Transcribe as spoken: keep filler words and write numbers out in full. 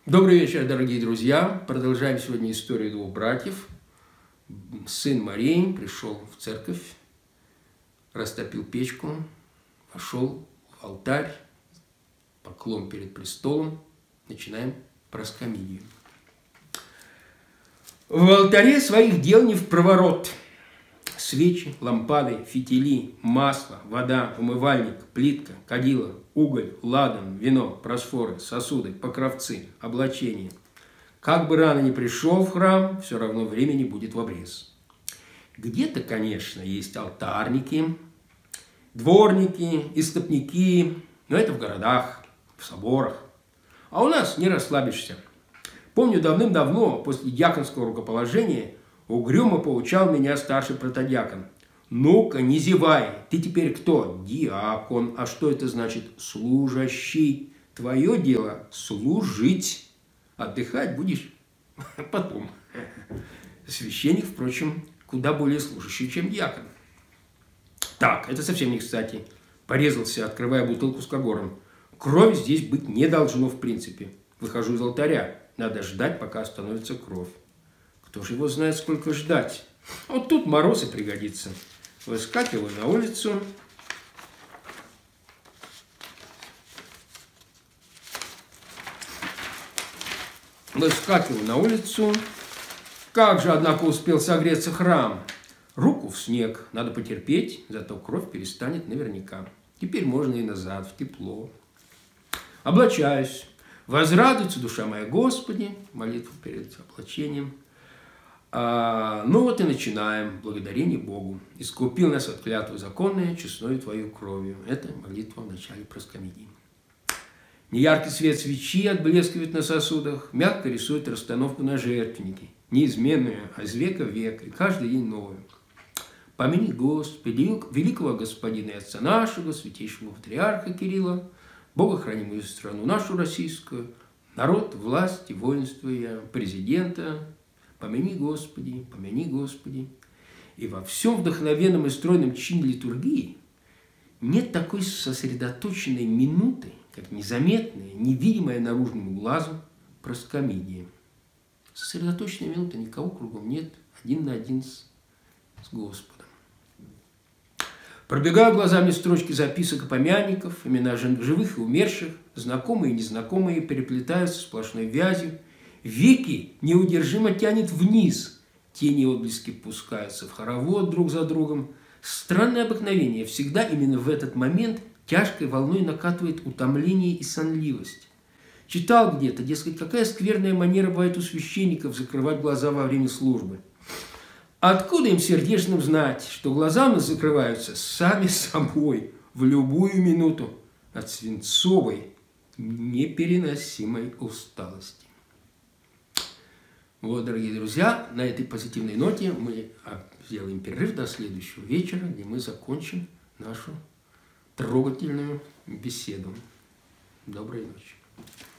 Добрый вечер, дорогие друзья. Продолжаем сегодня историю двух братьев. Сын Марии пришел в церковь, растопил печку, вошел в алтарь, поклон перед престолом. Начинаем проскомидию. В алтаре своих дел не впроворот. Свечи, лампады, фитили, масло, вода, умывальник, плитка, кадила, уголь, ладан, вино, просфоры, сосуды, покровцы, облачения. Как бы рано ни пришел в храм, все равно времени будет в обрез. Где-то, конечно, есть алтарники, дворники, истопники, но это в городах, в соборах. А у нас не расслабишься. Помню, давным-давно, после дьяконского рукоположения, угрюмо поучал меня старший протодиакон. Ну-ка, не зевай, ты теперь кто? Диакон. А что это значит? Служащий. Твое дело служить. Отдыхать будешь потом. Священник, впрочем, куда более служащий, чем диакон. Так, это совсем не кстати. Порезался, открывая бутылку с когором. Крови здесь быть не должно в принципе. Выхожу из алтаря. Надо ждать, пока остановится кровь. Кто же его знает, сколько ждать? Вот тут мороз и пригодится. Выскакиваю на улицу. Выскакиваю на улицу. Как же, однако, успел согреться храм. Руку в снег. Надо потерпеть, зато кровь перестанет наверняка. Теперь можно и назад, в тепло. Облачаюсь. Возрадуется душа моя Господи. Молитву перед облачением. А, ну вот и начинаем. Благодарение Богу. Искупил нас от клятвы законной, честною Твою кровью. Это молитва в начале проскомидии. Неяркий свет свечи отблескивает на сосудах, мягко рисует расстановку на жертвеннике, неизменную, а из века в век, и каждый день новую. Помяни Господи, великого Господина и Отца нашего, святейшего патриарха Кирилла, Бога хранимую страну нашу российскую, народ, власть и воинство ее, президента. Помяни Господи, помяни Господи. И во всем вдохновенном и стройном чине литургии нет такой сосредоточенной минуты, как незаметная, невидимая наружному глазу проскомидия. Сосредоточенная минута, никого кругом нет, один на один с, с Господом. Пробегаю глазами строчки записок и помянников, имена живых и умерших, знакомые и незнакомые переплетаются сплошной вязью. Веки неудержимо тянет вниз, тени и отблески пускаются в хоровод друг за другом. Странное обыкновение, всегда именно в этот момент тяжкой волной накатывает утомление и сонливость. Читал где-то, дескать, какая скверная манера бывает у священников закрывать глаза во время службы. Откуда им сердечным знать, что глаза у нас закрываются сами собой в любую минуту от свинцовой, непереносимой усталости. Вот, дорогие друзья, на этой позитивной ноте мы сделаем перерыв до следующего вечера, где мы закончим нашу трогательную беседу. Доброй ночи.